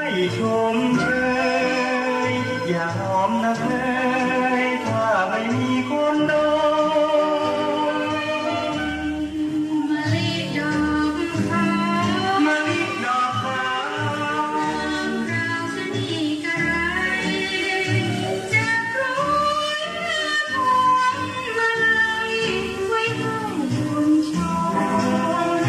ชมเชยอย่าหอมนักเลยถ้าไม่มีคนโดนมะลิดอกขาวมะลิดอกขาวราวชะนีกระไรจะโปรยพวงมาลัยไว้ให้คุณชม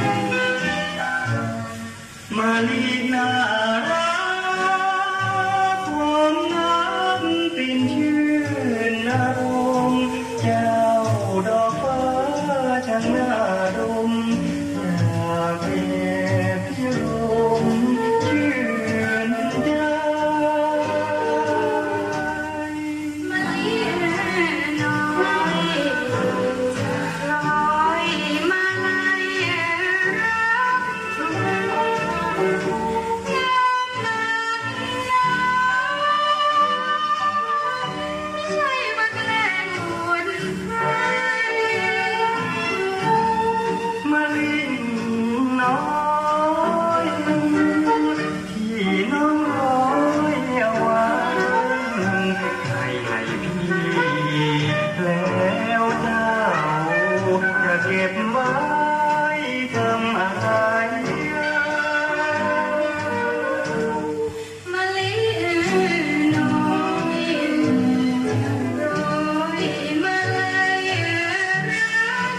มะลิน่ารักหอมน้ำปิ่นชื่นอารมณ์เจ้าดอกฟ้าช่างน่าดมอยากเก็บพิรมชื่นใจมะลิน้อยจะลอยมาลัยรักงามนักหนาไม่ใช่ว่าแกล้งอวดใครมะลิน้อยที่น้องร้อยเอาไว้ให้พี่แล้วเจ้าจะเก็บไว้ทำอะไรมะลิน้อยโรยมาลัยรัก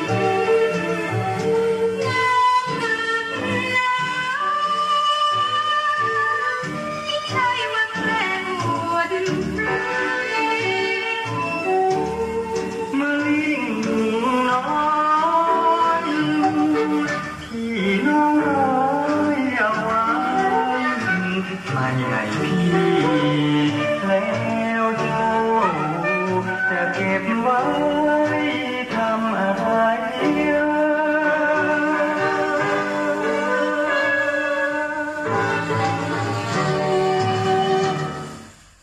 งามนักหนาไม่ใช่ว่าแกล้งอวดใครมะลิน้อยที่น้องร้อยเอาไว้ไม่ให้พี่